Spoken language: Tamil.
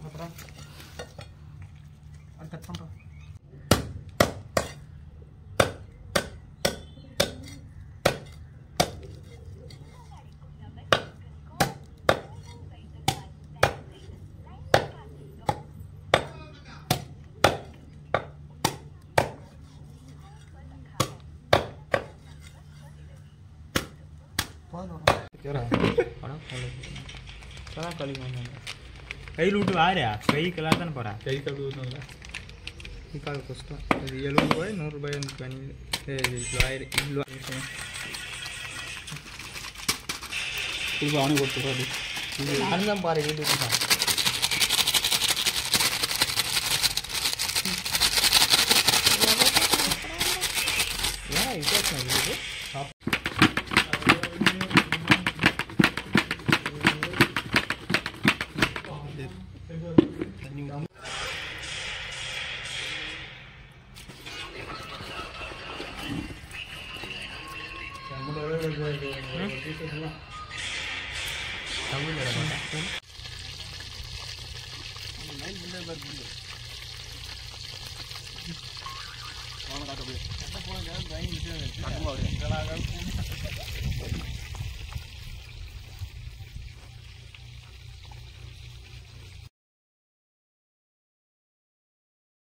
அப்புறம் அது கட் பண்ணுறோம். கையில் விட்டு வாரியா கைக்கெல்லாம் தானே போகிறா கை கழுவி விடணும்ல. இப்போ கஷ்டம். இது 70 ரூபாய் 100 ரூபாய் வந்து பண்ணி இவ்வளோ இப்போ அவனுக்கு கொடுத்துருவாரு. இது நான் தான் பாரு வீட்டுக்கு தான். ஏன் வித்தியாசம் இருக்குது? அவனை காட்ட